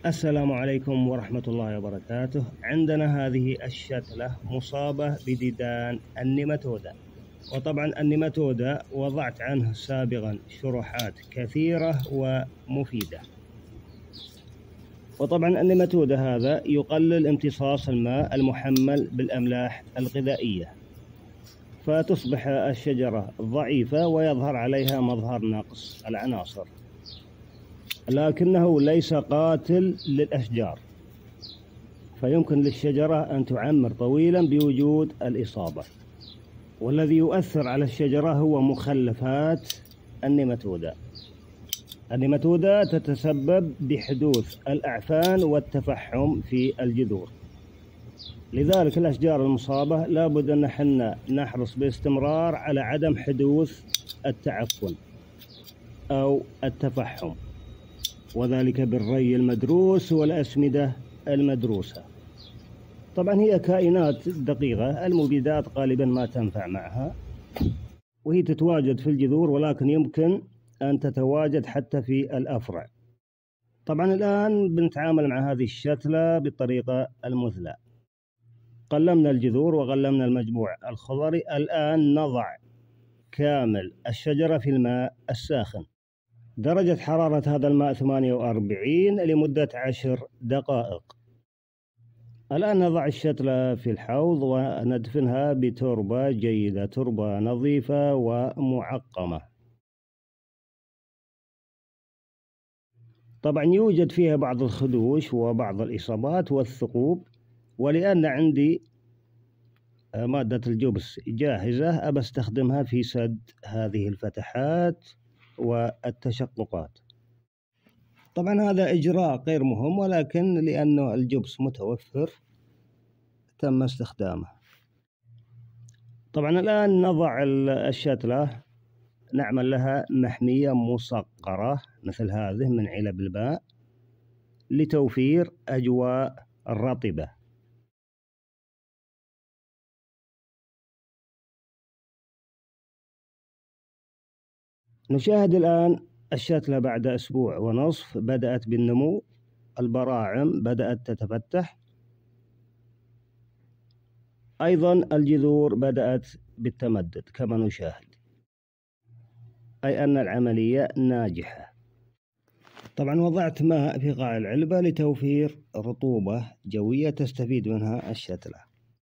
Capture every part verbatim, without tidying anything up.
السلام عليكم ورحمة الله وبركاته. عندنا هذه الشتلة مصابة بديدان النيماتودا، وطبعا النيماتودا وضعت عنه سابقا شروحات كثيرة ومفيدة. وطبعا النيماتودا هذا يقلل امتصاص الماء المحمل بالأملاح الغذائية، فتصبح الشجرة ضعيفة ويظهر عليها مظهر نقص العناصر، لكنه ليس قاتل للأشجار، فيمكن للشجرة أن تعمر طويلا بوجود الإصابة. والذي يؤثر على الشجرة هو مخلفات النيماتودا. النيماتودا تتسبب بحدوث الأعفان والتفحم في الجذور، لذلك الأشجار المصابة لابد أن نحن نحرص باستمرار على عدم حدوث التعفن أو التفحم، وذلك بالري المدروس والأسمدة المدروسة. طبعا هي كائنات دقيقة، المبيدات غالبا ما تنفع معها، وهي تتواجد في الجذور، ولكن يمكن أن تتواجد حتى في الأفرع. طبعا الآن بنتعامل مع هذه الشتلة بالطريقة المثلى. قلمنا الجذور وقلمنا المجموع الخضري. الآن نضع كامل الشجرة في الماء الساخن. درجة حرارة هذا الماء ثمانية وأربعين لمدة عشر دقائق. الآن نضع الشتلة في الحوض وندفنها بتربة جيدة، تربة نظيفة ومعقمة. طبعا يوجد فيها بعض الخدوش وبعض الإصابات والثقوب، ولأن عندي مادة الجبس جاهزة أبى استخدمها في سد هذه الفتحات والتشققات. طبعا هذا إجراء غير مهم، ولكن لأنه الجبس متوفر تم استخدامه. طبعا الآن نضع الشتلة، نعمل لها محمية مصقرة مثل هذه من علب الماء لتوفير أجواء رطبة. نشاهد الآن الشتلة بعد أسبوع ونصف بدأت بالنمو، البراعم بدأت تتفتح، أيضا الجذور بدأت بالتمدد كما نشاهد، أي أن العملية ناجحة. طبعا وضعت ماء في قاع العلبة لتوفير رطوبة جوية تستفيد منها الشتلة.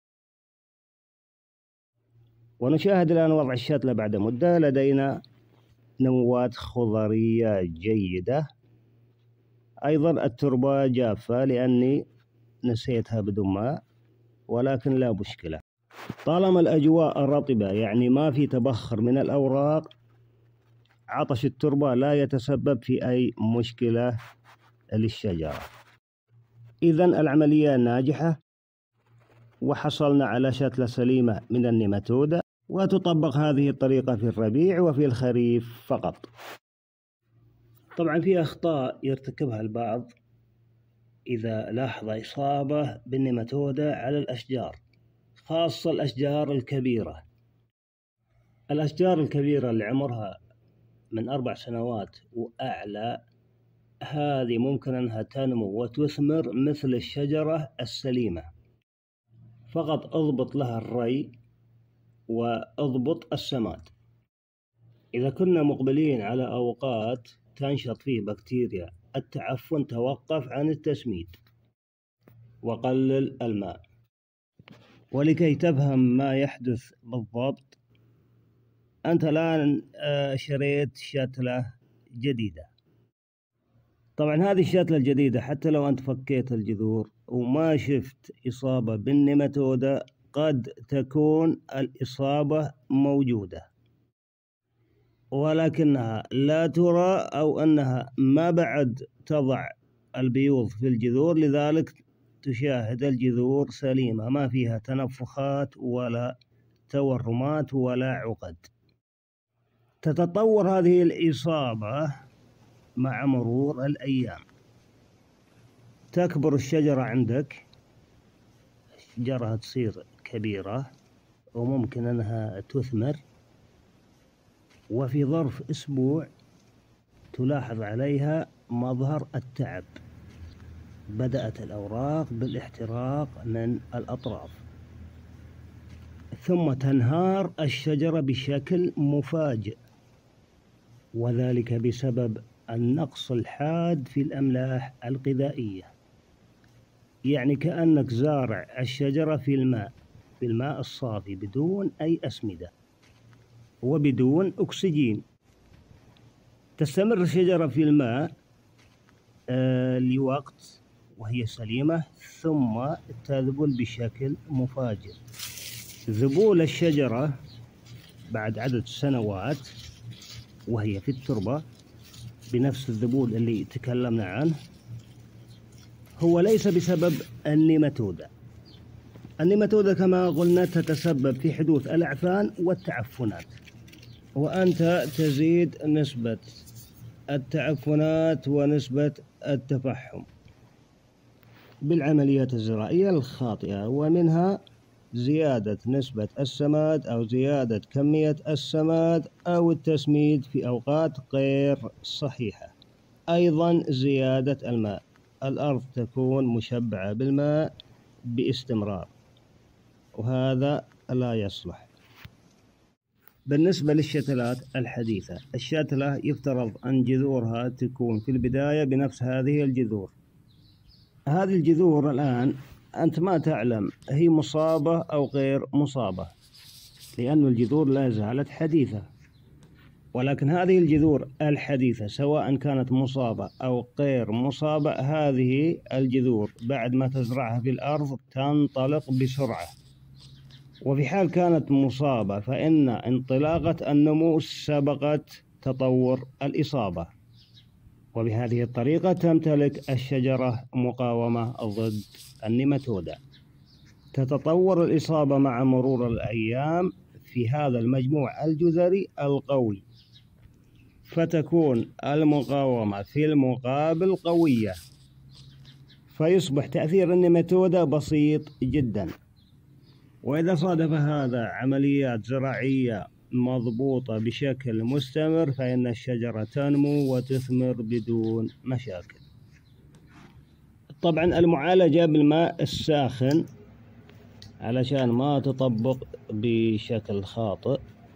ونشاهد الآن وضع الشتلة بعد مدة. لدينا نموات خضرية جيدة، أيضا التربة جافة لأني نسيتها بدون ماء، ولكن لا مشكلة طالما الأجواء رطبة، يعني ما في تبخر من الأوراق، عطش التربة لا يتسبب في أي مشكلة للشجرة. إذن العملية ناجحة، وحصلنا على شتلة سليمة من النيماتودا، وتطبق هذه الطريقة في الربيع وفي الخريف فقط. طبعا في أخطاء يرتكبها البعض إذا لاحظ إصابة بالنيماتودا على الأشجار، خاصة الأشجار الكبيرة. الأشجار الكبيرة اللي عمرها من أربع سنوات وأعلى، هذه ممكن أنها تنمو وتثمر مثل الشجرة السليمة، فقط اضبط لها الري واضبط السماد. إذا كنا مقبلين على أوقات تنشط فيه بكتيريا التعفن، توقف عن التسميد وقلل الماء. ولكي تفهم ما يحدث بالضبط، أنت الآن شريت شتلة جديدة. طبعا هذه الشتلة الجديدة حتى لو أنت فكيت الجذور وما شفت إصابة بالنيماتودا، قد تكون الإصابة موجودة ولكنها لا ترى، أو أنها ما بعد تضع البيوض في الجذور، لذلك تشاهد الجذور سليمة ما فيها تنفخات ولا تورمات ولا عقد. تتطور هذه الإصابة مع مرور الأيام، تكبر الشجرة عندك، الشجرة تصير كبيرة وممكن أنها تثمر، وفي ظرف أسبوع تلاحظ عليها مظهر التعب بدأت الأوراق بالاحتراق من الأطراف، ثم تنهار الشجرة بشكل مفاجئ، وذلك بسبب النقص الحاد في الأملاح الغذائية. يعني كأنك زارع الشجرة في الماء في الماء الصافي بدون أي أسمدة وبدون أكسجين. تستمر الشجرة في الماء آه لوقت وهي سليمة، ثم تذبل بشكل مفاجئ. ذبول الشجرة بعد عدد سنوات وهي في التربة بنفس الذبول اللي تكلمنا عنه هو ليس بسبب النيماتودا. النيماتودا كما قلنا تتسبب في حدوث الأعفان والتعفنات، وأنت تزيد نسبة التعفنات ونسبة التفحم بالعمليات الزراعية الخاطئة، ومنها زيادة نسبة السماد أو زيادة كمية السماد أو التسميد في أوقات غير صحيحة. أيضا زيادة الماء، الأرض تكون مشبعة بالماء باستمرار، وهذا لا يصلح. بالنسبة للشتلات الحديثة، الشتلة يفترض أن جذورها تكون في البداية بنفس هذه الجذور. هذه الجذور الآن أنت ما تعلم هي مصابة أو غير مصابة، لأن الجذور لا زالت حديثة. ولكن هذه الجذور الحديثة سواء كانت مصابة أو غير مصابة، هذه الجذور بعد ما تزرعها في الأرض تنطلق بسرعة، وفي حال كانت مصابة فإن انطلاقة النمو سبقت تطور الإصابة، وبهذه الطريقة تمتلك الشجرة مقاومة ضد النيماتودا. تتطور الإصابة مع مرور الأيام في هذا المجموع الجذري القوي، فتكون المقاومة في المقابل قوية، فيصبح تأثير النيماتودا بسيط جدا. وإذا صادف هذا عمليات زراعية مضبوطة بشكل مستمر فإن الشجرة تنمو وتثمر بدون مشاكل. طبعا المعالجة بالماء الساخن علشان ما تطبق بشكل خاطئ،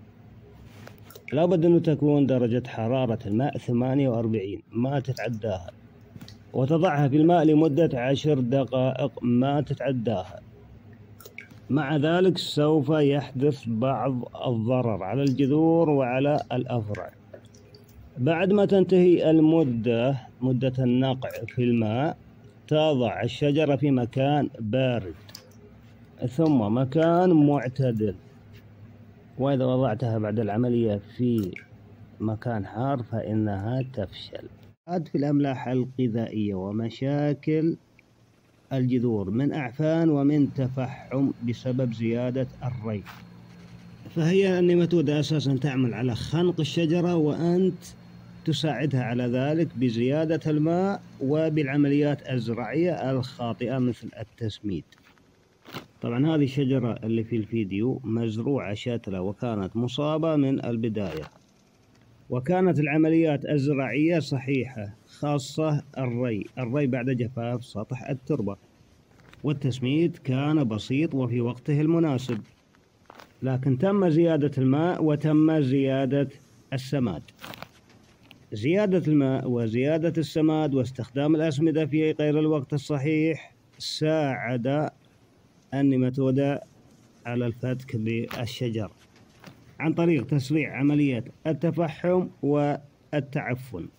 لابد أن تكون درجة حرارة الماء ثمانية وأربعين ما تتعداها، وتضعها في الماء لمدة عشر دقائق ما تتعداها. مع ذلك سوف يحدث بعض الضرر على الجذور وعلى الأفرع. بعد ما تنتهي المدة مدة النقع في الماء، تضع الشجرة في مكان بارد ثم مكان معتدل. وإذا وضعتها بعد العملية في مكان حار فإنها تفشل. عاد في الأملاح الغذائية ومشاكل الجذور من أعفان ومن تفحم بسبب زيادة الري، فهي النيماتودا أساسا تعمل على خنق الشجرة، وأنت تساعدها على ذلك بزيادة الماء وبالعمليات الزراعية الخاطئة مثل التسميد. طبعا هذه الشجرة اللي في الفيديو مزروعة شتلة وكانت مصابة من البداية، وكانت العمليات الزراعية صحيحة، خاصة الري الري بعد جفاف سطح التربة، والتسميد كان بسيط وفي وقته المناسب، لكن تم زيادة الماء وتم زيادة السماد. زيادة الماء وزيادة السماد واستخدام الأسمدة في غير الوقت الصحيح ساعد النيماتودا على الفتك بالشجر عن طريق تسريع عملية التفحم والتعفن.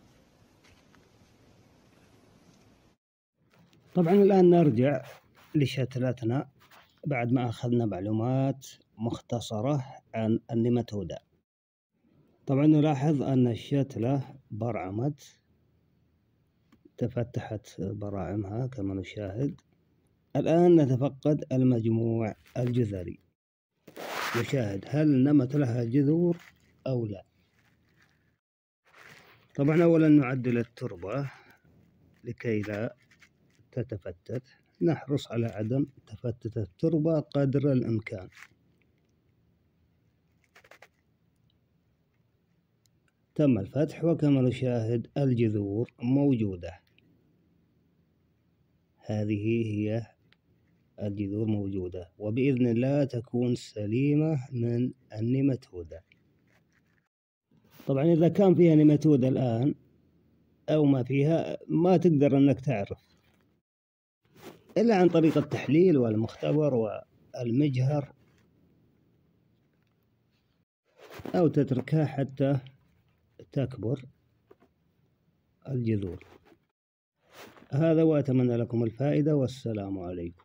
طبعا الآن نرجع لشتلتنا بعد ما أخذنا معلومات مختصرة عن النيماتودا. طبعا نلاحظ أن الشتلة برعمت، تفتحت براعمها كما نشاهد. الآن نتفقد المجموع الجذري، نشاهد هل نمت لها جذور أو لا. طبعا أولا نعدل التربة لكي لا تتفتت، نحرص على عدم تفتت التربة قدر الإمكان. تم الفتح وكما نشاهد الجذور موجودة. هذه هي الجذور موجودة، وبإذن الله تكون سليمة من النيماتودا. طبعا إذا كان فيها نيماتودا الآن أو ما فيها ما تقدر أنك تعرف إلا عن طريق التحليل والمختبر والمجهر، أو تتركها حتى تكبر الجذور. هذا، وأتمنى لكم الفائدة، والسلام عليكم.